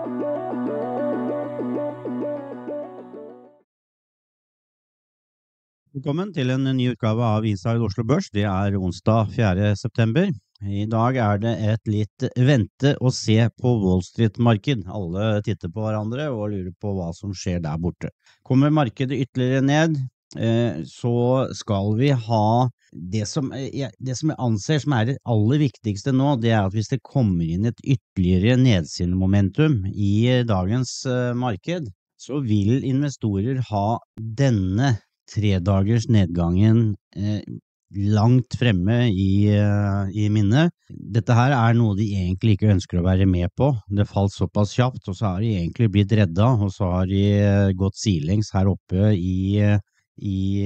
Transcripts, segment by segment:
Velkommen til en ny utgave av Inside Oslo Børs. Det onsdag 4. september. I dag det et litt vente og se på Wall Street-marked. Alle titter på hverandre og lurer på hva som skjer der borte. Kommer markedet ytterligere ned, så skal vi ha det som jeg anser som det aller viktigste nå, det at hvis det kommer inn et ytterligere nedsidemomentum i dagens marked, så vil investorer ha denne 3 dagers nedgangen langt fremme i minnet. Dette her noe de egentlig ikke ønsker å være med på. Det falt såpass kjapt, og så de egentlig blitt redda, og så har de gått sidelengs her oppe i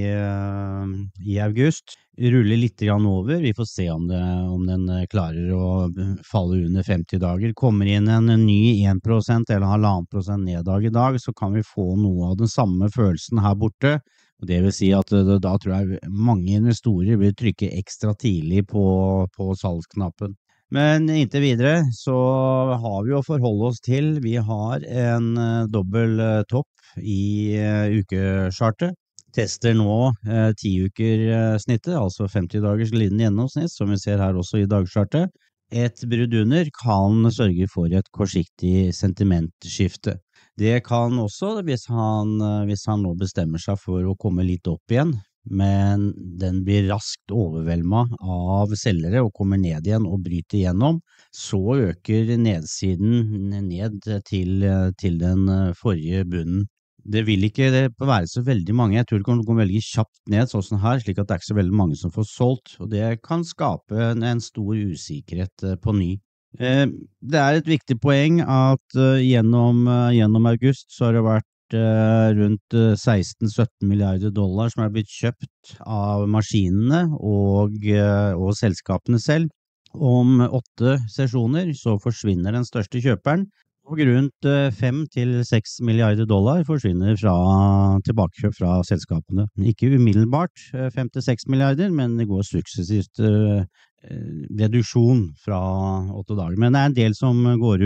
august. Ruller litt grann over. Vi får se om den klarer å falle under 50 dager. Kommer inn en ny 1% eller 1,5% neddag i dag, så kan vi få noe av den samme følelsen her borte. Og det vil si at da tror jeg mange investorer vil trykke ekstra tidlig på salgsknappen. Men inntil videre så har vi å forholde oss til. Vi har en dobbel topp i ukechartet. Tester nå 10 uker snittet, altså 50 dagers glidende gjennomsnitt, som vi ser her også i dagchartet. Et brudd under kan sørge for et kortsiktig sentimentskifte. Det kan også, hvis han nå bestemmer seg for å komme litt opp igjen, men den blir raskt overveldet av selgere og kommer ned igjen og bryter igjennom, så øker nedsiden ned til den forrige bunnen. Det vil ikke være så veldig mange, jeg tror det kan gå veldig kjapt ned sånn her, slik at det ikke så veldig mange som får solgt, og det kan skape en stor usikkerhet på ny. Det et viktig poeng at gjennom august så har det vært rundt 16-17 milliarder dollar som blitt kjøpt av maskinene og selskapene selv. Om 8 sesjoner så forsvinner den største kjøperen, og rundt 5-6 milliarder dollar forsvinner tilbakekjøp fra selskapene. Ikke umiddelbart 5-6 milliarder, men det går suksessivt reduksjon fra 8 dager. Men det en del som går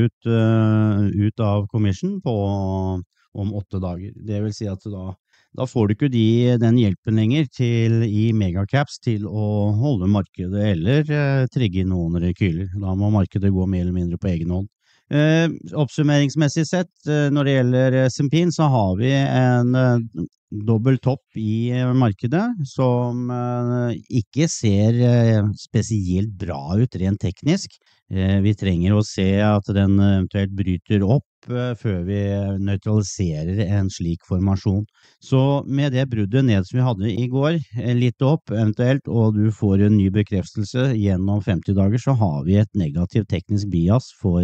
ut av commission om 8 dager. Det vil si at da får du ikke den hjelpen lenger i megacaps til å holde markedet eller trigge inn noen rekyler. Da må markedet gå mer eller mindre på egen hånd. Oppsummeringsmessig sett, når det gjelder S&P, så har vi en dobbel topp i markedet som ikke ser spesielt bra ut rent teknisk. Vi trenger å se at den eventuelt bryter opp før vi nøytraliserer en slik formasjon. Så med det bruddet ned som vi hadde i går, litt opp eventuelt, og du får en ny bekreftelse gjennom 50 dager, så har vi et negativt teknisk bias for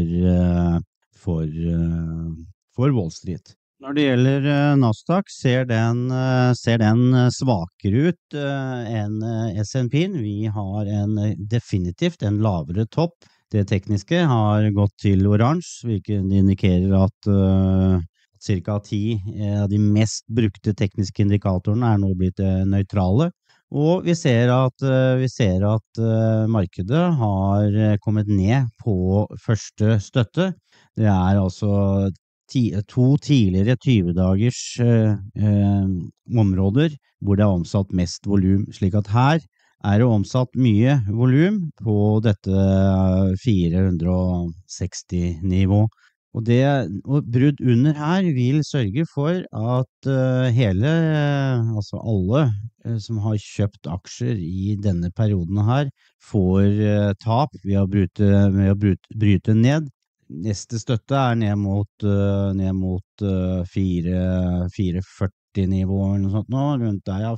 Wall Street. Når det gjelder Nasdaq, ser den svakere ut enn S&P. Vi har definitivt en lavere topp. Det tekniske har gått til oransje, hvilket indikerer at cirka 10 av de mest brukte tekniske indikatorene nå blitt nøytrale. Og vi ser at markedet har kommet ned på første støtte. Det altså 2 tidligere 20-dagers områder hvor det omsatt mest volum, slik at her det omsatt mye volum på dette 460 nivå. Og brudd under her vil sørge for at alle som har kjøpt aksjer i denne perioden her får tap ved å bryte ned. Neste støtte ned mot 440 nivå eller noe sånt nå, rundt der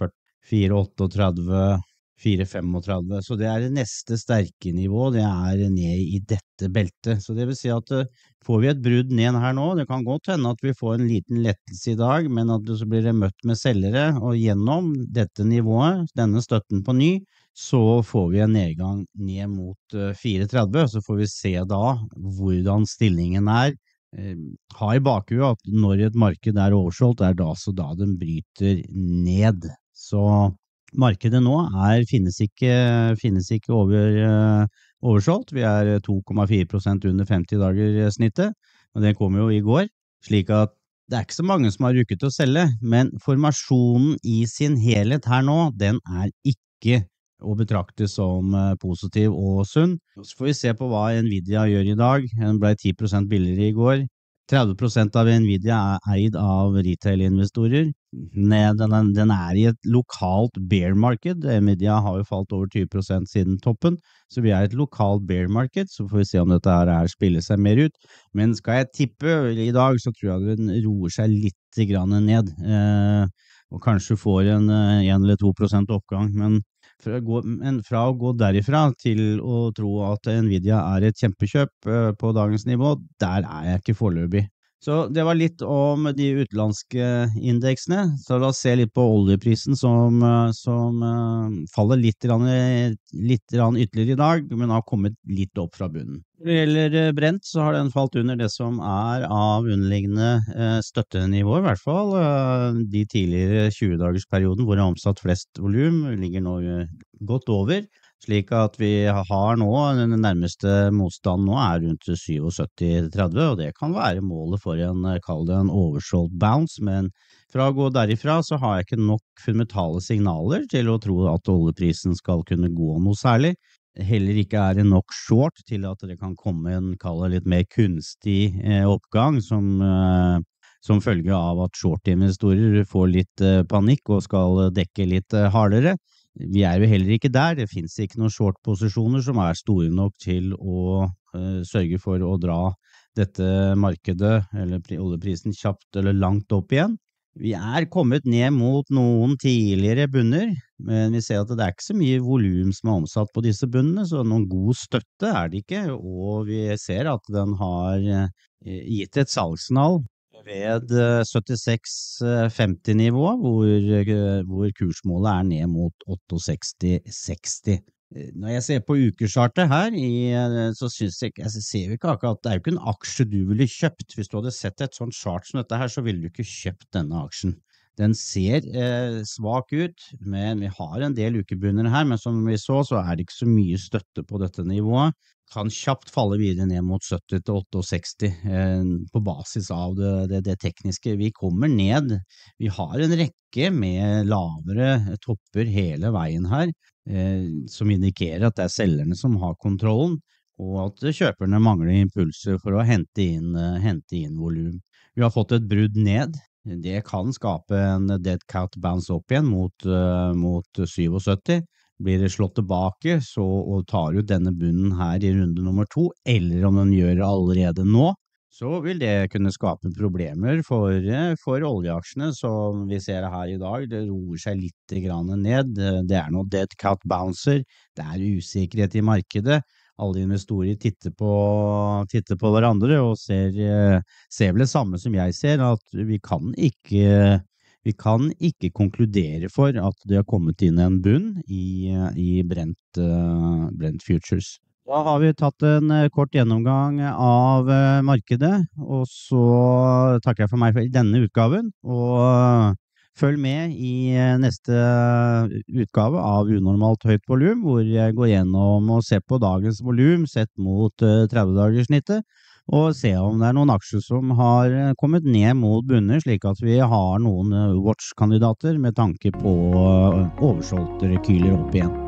438, 435, så det det neste sterke nivå, det ned i dette beltet. Så det vil si at får vi et brudd ned her nå, det kan godt hende at vi får en liten lettelse i dag, men at så blir det møtt med selgere, og gjennom dette nivået, denne støtten på ny, så får vi en nedgang ned mot 430, så får vi se da hvordan stillingen Ha i bakhuet at når et marked oversolgt, da den bryter ned. Så markedet nå finnes ikke oversolgt. Vi 2,4% under 50 dager snittet. og det kom jo i går, slik at det ikke så mange som har rukket å selge, men formasjonen i sin helhet her nå, den ikke å betrakte som positiv og sunn. Så får vi se på hva Nvidia gjør i dag. Den ble 10% billigere i går. 30% av Nvidia eid av retail-investorer. Den i et lokalt bear market. Nvidia har jo falt over 20% siden toppen, så vi i et lokalt bear market, så får vi se om dette her spiller seg mer ut. Men skal jeg tippe i dag, så tror jeg den roer seg litt grann ned, og kanskje får en 1 eller 2% oppgang, men fra å gå derifra til å tro at Nvidia et kjempekjøp på dagens nivå, der jeg ikke foreløpig. Så det var litt om de utenlandske indeksene, så la oss se litt på oljeprisen som faller litt ytterligere i dag, men har kommet litt opp fra bunnen. Når det gjelder Brent, så har den falt under det som av underliggende støttenivå, i hvert fall. De tidligere 20-dagersperioden hvor det omsatt flest volum ligger nå godt over, slik at vi har nå, den nærmeste motstanden nå rundt 77,30, og det kan være målet for kall det en oversold bounce, men fra å gå derifra så har jeg ikke nok fundamentale signaler til å tro at oljeprisen skal kunne gå noe særlig. Heller ikke det nok short til at det kan komme kall det litt mer kunstig oppgang som følge av at short-investorer får litt panikk og skal dekke litt hardere. Vi jo heller ikke der, det finnes ikke noen short-posisjoner som store nok til å sørge for å dra dette markedet, eller oljeprisen kjapt eller langt opp igjen. Vi kommet ned mot noen tidligere bunner, men vi ser at det ikke så mye volum som omsatt på disse bunnene, så noen god støtte det ikke, og vi ser at den har gitt et salgssignal ved 76,50 nivå, hvor kursmålet ned mot 68,60. Når jeg ser på ukechartet her, så synes jeg ser vi ikke akkurat, det jo ikke en aksje du ville kjøpt. Hvis du hadde sett et sånt chart som dette her, så ville du ikke kjøpt denne aksjen. Den ser svak ut, men vi har en del ukebunner her, men som vi så det ikke så mye støtte på dette nivået. Kan kjapt falle videre ned mot 70 til 68 på basis av det tekniske. Vi kommer ned, vi har en rekke med lavere topper hele veien her, som indikerer at det selgerne som har kontrollen, og at kjøperne mangler impulser for å hente inn volum. Vi har fått et brudd ned. Det kan skape en dead cat bounce opp igjen mot 77. Blir det slått tilbake, så tar ut denne bunnen her i runde nummer 2, eller om den gjør det allerede nå, så vil det kunne skape problemer for oljeaksjene, som vi ser her i dag. Det roer seg litt grann ned, det noen dead cat bouncer, det usikkerhet i markedet. Alle investorer titter på hverandre og ser vel det samme som jeg ser, at vi kan ikke konkludere for at det har kommet inn en bunn i Brent Futures. Da har vi tatt en kort gjennomgang av markedet, og så takker jeg for meg for denne utgaven, og følg med i neste utgave av Unormalt høyt volum, hvor jeg går gjennom og ser på dagens volum sett mot 30-dagerssnittet, og se om det noen aksjer som har kommet ned mot bunner, slik at vi har noen watch-kandidater med tanke på oversolgte rekyler opp igjen.